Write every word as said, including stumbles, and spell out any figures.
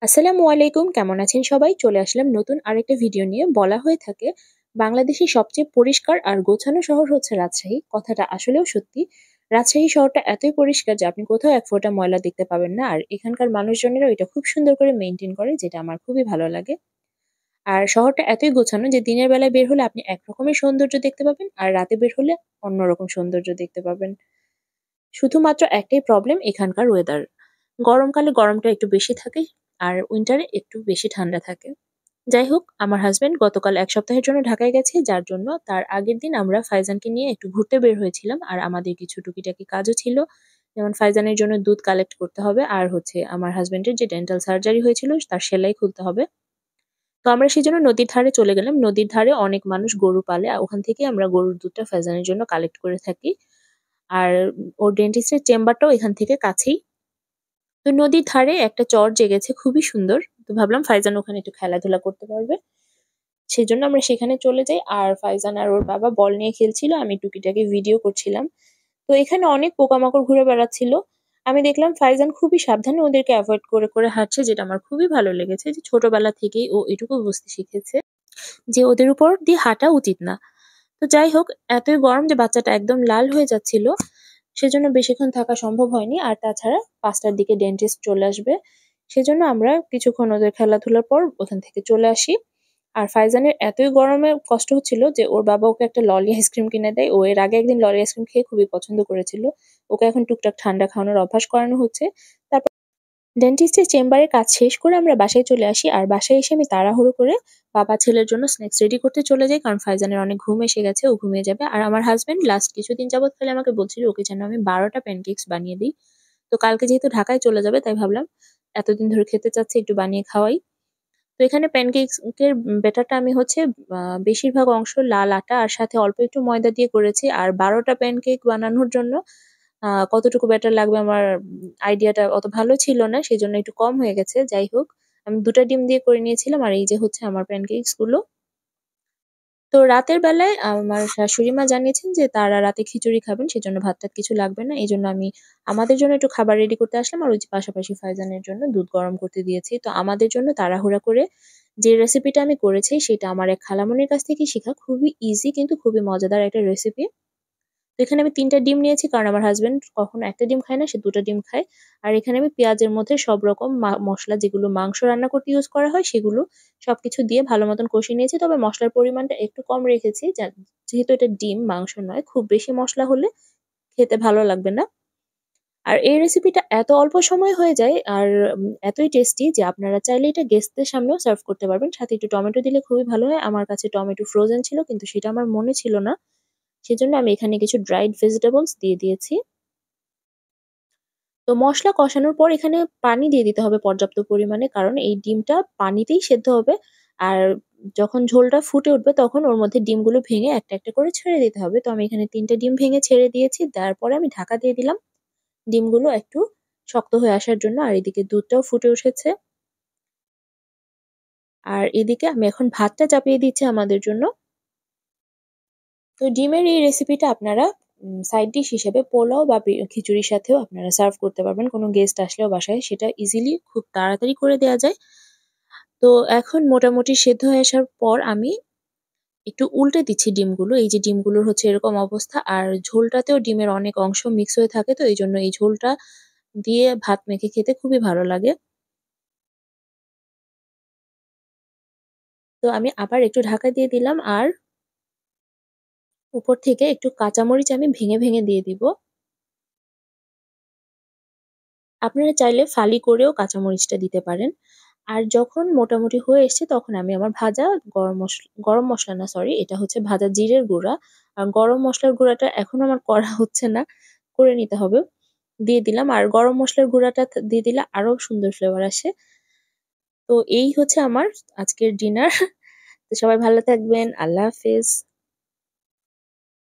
আসসালামু আলাইকুম কেমন আছেন সবাই? চলে আসলাম নতুন আরেকটা ভিডিও নিয়ে। বলা হয়ে থাকে বাংলাদেশের সবচেয়ে পরিষ্কার আর গোছানো শহর হচ্ছে রাজশাহী। কথাটা আসলেও সত্যি। রাজশাহী শহরটা এতই পরিষ্কার যে আপনি কোথাও এক ফোঁটা ময়লা দেখতে পাবেন না। আর এখানকার মানুষজনেরাও এটা খুব সুন্দর করে মেইনটেইন করে, যেটা আমার খুবই ভালো লাগে। আর শহরটা এতই গোছানো যে দিনের বেলায় বের হলে আপনি একরকমের সৌন্দর্য দেখতে পাবেন, আর রাতে বের হলে অন্যরকম সৌন্দর্য দেখতে পাবেন। শুধুমাত্র একটাই প্রবলেম, এখানকার ওয়েদার। গরমকালে গরমটা একটু বেশি থাকে, আর উইন্টারে একটু বেশি ঠান্ডা থাকে। যাই হোক, আমার হাসব্যান্ড গতকাল এক সপ্তাহের জন্য ঢাকায় গেছে, যার জন্য তার আগের দিন আমরা ফাইজানকে নিয়ে একটু ঘুরতে বের হয়েছিলাম। আর আমাদের কিছু টুকিটাকি কাজও ছিল। যেমন ফাইজানের জন্য দুধ কালেক্ট করতে হবে, আর হচ্ছে আমার হাসব্যান্ডের যে ডেন্টাল সার্জারি হয়েছিল তার সেলাই খুলতে হবে। তো আমরা সেজন্য নদীর ধারে চলে গেলাম। নদীর ধারে অনেক মানুষ গরু পালে। আ ওখান থেকে আমরা গরুর দুধটা ফাইজানের জন্য কালেক্ট করে থাকি। আর ওর ডেন্টিস্টের চেম্বারটাও এখান থেকে কাছেই। তো নদীর ধারে একটা চর জেগেছে, খুবই সুন্দর। তো ভাবলাম ফাইজান ওখানে একটু খেলাধুলা করতে পারবে। সেজন্য আমরা সেখানে চলে যাই। আর ফাইজান আর ওর বাবা বল নিয়ে খেলছিল। আমি টুকিটাকি ভিডিও করছিলাম। তো এখানে অনেক পোকামাকড় ঘুরে বেড়াচ্ছিল। আমি দেখলাম ফাইজান খুবই সাবধানে ওদেরকে এভয়েড করে, করে হাঁটছে, যেটা আমার খুবই ভালো লেগেছে যে ছোটবেলা থেকেই ও এটুকু বুঝতে শিখেছে যে ওদের উপর দিয়ে হাঁটা উচিত না। তো যাই হোক, এতই গরম যে বাচ্চাটা একদম লাল হয়ে যাচ্ছিল। সেজন্য বেশিক্ষণ থাকা সম্ভব হয়নি। আর তাছাড়া পাঁচটার দিকে ডেন্টিস্ট চলে আসবে। সেজন্য আমরা কিছুক্ষণ ওদের খেলাধুলার পর ওখান থেকে চলে আসি। আর ফাইজানের এতই গরমে কষ্ট হচ্ছিল যে ওর বাবা ওকে একটা ললি আইসক্রিম কিনে দেয়। ও এর আগে একদিন ললি আইসক্রিম খেয়ে খুবই পছন্দ করেছিল। ওকে এখন টুকটাক ঠান্ডা খাওয়ানোর অভ্যাস করানো হচ্ছে। তারপর ডেন্টিস্টের চেম্বারে কাজ শেষ করে আমরা বাসায় চলে আসি। আর বাসায় এসে আমি তাড়াহুড়ো করে বাবা ছেলের জন্য স্ন্যাক্স রেডি করতে চলে যাই। কারণ ফাইজানের অনেক ঘুম এসে গেছে, ও ঘুমিয়ে যাবে। আর আমার হাসব্যান্ড লাস্ট কিছুদিন যাবৎ খালি আমাকে বলছিল ওকে যেন আমি বারোটা প্যানকেকস বানিয়ে দিই। তো কালকে যেহেতু ঢাকায় চলে যাবে তাই ভাবলাম এতদিন ধরে খেতে চাচ্ছে, একটু বানিয়ে খাওয়াই। তো এখানে প্যানকেকস এর ব্যাটারটা আমি হচ্ছে আ বেশিরভাগ অংশ লাল আটা আর সাথে অল্প একটু ময়দা দিয়ে করেছি। আর বারোটা প্যানকেক বানানোর জন্য আ কতটুকু ব্যাটার লাগবে আমার উম আইডিয়াটা অত ভালো ছিল না। সেজন্য একটু কম হয়ে গেছে। যাই হোক, আমি দুই টা ডিম দিয়ে করে নিয়েছিলাম। আর এই যে হচ্ছে আমার প্যানকেকস গুলো। তো রাতের বেলায় আমার শাশুড়ি মা জানিয়েছেন যে তারা রাতে খিচুড়ি খাবেন। সেজন্য ভাত-টাত কিছু লাগবে না। এজন্য আমি আমাদের জন্য একটু খাবার রেডি করতে আসলাম। আর ওই যে পাশাপাশি ফাইজানের জন্য দুধ গরম করতে দিয়েছি। তো আমাদের জন্য তাড়াহুড়া করে যে রেসিপিটা আমি করেছি সেটা আমার এক খালামণির কাছ থেকেই শিখা। খুবই ইজি কিন্তু খুবই মজাদার একটা রেসিপি। তো এখানে আমি তিন টা ডিম নিয়েছি, কারণ আমার হাসব্যান্ড কখনো একটা ডিম খায় না, সে দুই টা ডিম খায়। আর এখানে আমি পেঁয়াজের মধ্যে সব রকম মা মসলা যেগুলো মাংস রান্না করতে ইউজ করা হয় সেগুলো সবকিছু দিয়ে ভালো মতন কষিয়ে নিয়েছি। তবে মসলার পরিমাণটা একটু কম রেখেছি, যা যেহেতু এটা ডিম, মাংস নয়। খুব বেশি মসলা হলে খেতে ভালো লাগবে না। আর এই রেসিপিটা এত অল্প সময়ে হয়ে যায় আর উম এতই টেস্টি যে আপনারা চাইলে এটা গেস্টদের সামনেও সার্ভ করতে পারবেন। সাথে একটু টমেটো দিলে খুবই ভালো হয়। আমার কাছে টমেটো ফ্রোজেন ছিল কিন্তু সেটা আমার মনে ছিল না। সেজন্য আমি এখানে কিছু ড্রাইড ভেজিটেবলস দিয়ে দিয়েছি। তো মসলা কষানোর পর এখানে পানি দিয়ে দিতে হবে পর্যাপ্ত পরিমাণে। কারণ এই ডিমটা পানিতেই সেদ্ধ হবে। আর যখন ঝোলটা ফুটে উঠবে তখন ওর মধ্যে ডিমগুলো ভেঙে একটা, একটা করে ছেড়ে দিতে হবে। তো আমি এখানে তিন টা ডিম ভেঙে ছেড়ে দিয়েছি। দেওয়ার পরে আমি ঢাকা দিয়ে দিলাম। ডিমগুলো একটু শক্ত হয়ে আসার জন্য। আর এদিকে দুধটাও ফুটে উঠেছে। আর এদিকে আমি এখন ভাতটা চাপিয়ে দিচ্ছি আমাদের জন্য। তো ডিমের এই রেসিপিটা আপনারা উম সাইড ডিশ হিসেবে পোলাও বা বি খিচুড়ির সাথেও আপনারা সার্ভ করতে পারবেন। কোনো গেস্ট আসলেও বাসায় সেটা ইজিলি খুব তাড়াতাড়ি করে দেয়া যায়। তো এখন মোটামুটি সেদ্ধ হয়ে আসার পর আমি একটু উল্টে দিচ্ছি ডিমগুলো। এই যে ডিমগুলোর হচ্ছে এরকম অবস্থা। আর ঝোলটাতেও ডিমের অনেক অংশ মিক্স হয়ে থাকে। তো এইজন্য এই ঝোলটা দিয়ে ভাত মেখে খেতে খুবই ভালো লাগে। তো আমি আবার একটু ঢাকা দিয়ে দিলাম। আর উপর থেকে একটু কাঁচামরিচ আমি ভেঙে, ভেঙে দিয়ে দিব। আপনারা চাইলে ফালি করেও কাঁচামরিচটা দিতে পারেন। আর যখন মোটামুটি হয়ে এসছে তখন আমি আমার ভাজা গরম মস গরম মসলা না সরি, এটা হচ্ছে ভাজা জিরের গুঁড়া। আর গরম মসলার গুঁড়াটা এখনো আমার করা হচ্ছে না, করে নিতে হবে। দিয়ে দিলাম। আর গরম মসলার গুঁড়াটা থ দিয়ে দিলে আরো সুন্দর ফ্লেভার আসে। তো এই হচ্ছে আমার আজকের ডিনার। তো সবাই ভালো থাকবেন। আল্লাহ হাফেজ।